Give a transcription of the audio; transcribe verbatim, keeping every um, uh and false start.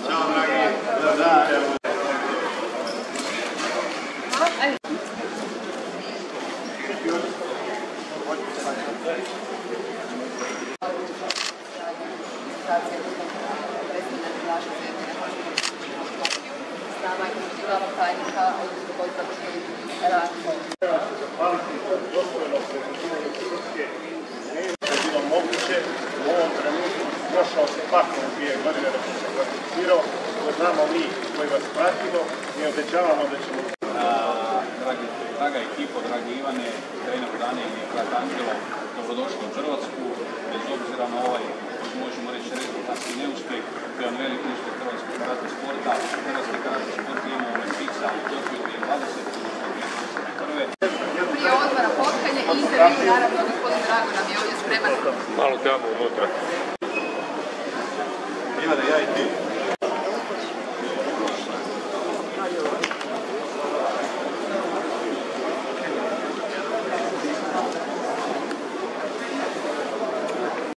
Ćao, dragi. Da. tajnika, odnosno koji završili rad. Zahvaliti dostojno predsjedniku Srpske je bilo moguće u ovom trenutku prošao se pakao dvije godine da se kvalificirao. To znamo mi koji vas pratimo i obećavamo da ćemo... Draga ekipo, dragi Ivane, trener Daniel i brat Angelo, dobrodošli u Hrvatsku. Bez obzira na ovaj, možemo reći, rezultatski neuspjeh, to je on veliki uspjeh hrvatskog karate sporta. Hrvatski karate sport ima olimpijca u Tokiju dvije tisuće dvadeset. Prije odmora potkanje i intervju, naravno, gospodin Drago nam je ovdje spreman. Malo tamo unutra. Ivane, ja i ti.